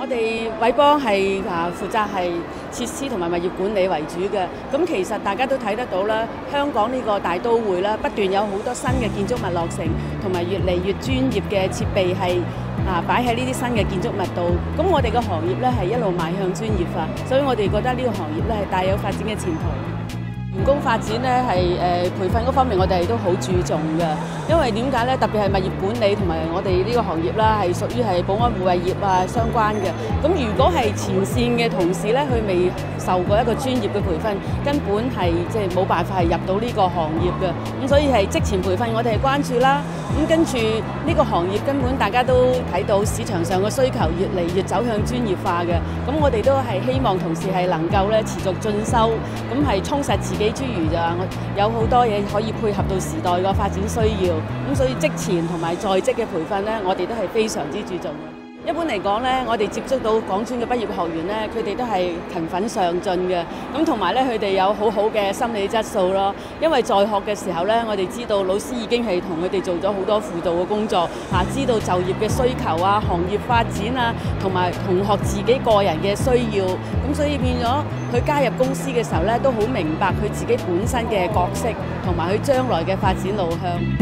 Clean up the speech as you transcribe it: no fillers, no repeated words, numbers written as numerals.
我哋偉邦係負責係設施同埋物業管理為主嘅。咁其實大家都睇得到啦，香港呢個大都會啦，不斷有好多新嘅建築物落成，同埋越嚟越專業嘅設備係擺喺呢啲新嘅建築物度。咁我哋嘅行業咧係一路邁向專業化，所以我哋覺得呢個行業咧係大有發展嘅前途。員工發展咧係培訓嗰方面，我哋都好注重嘅。因為點解咧？特別係物業管理同埋我哋呢個行業啦，係屬於係保安護衛業相關嘅。咁如果係前線嘅同事咧，佢未受過一個專業嘅培訓，根本係即係冇辦法係入到呢個行業嘅。咁所以係職前培訓，我哋係關注啦。咁跟住呢個行業根本大家都睇到市場上嘅需求越嚟越走向專業化嘅。咁我哋都係希望同事係能夠咧持續進修，咁係充實自己之餘就話我有好多嘢可以配合到時代個發展需要。咁所以職前同埋在職嘅培訓咧，我哋都係非常之注重嘅。一般嚟講咧，我哋接觸到港專嘅畢業學員咧，佢哋都係勤奮上進嘅，咁同埋咧佢哋有好好嘅心理質素咯。因為在學嘅時候咧，我哋知道老師已經係同佢哋做咗好多輔導嘅工作，知道就業嘅需求啊、行業發展啊，同埋同學自己個人嘅需要，咁所以變咗佢加入公司嘅時候咧，都好明白佢自己本身嘅角色同埋佢將來嘅發展路向。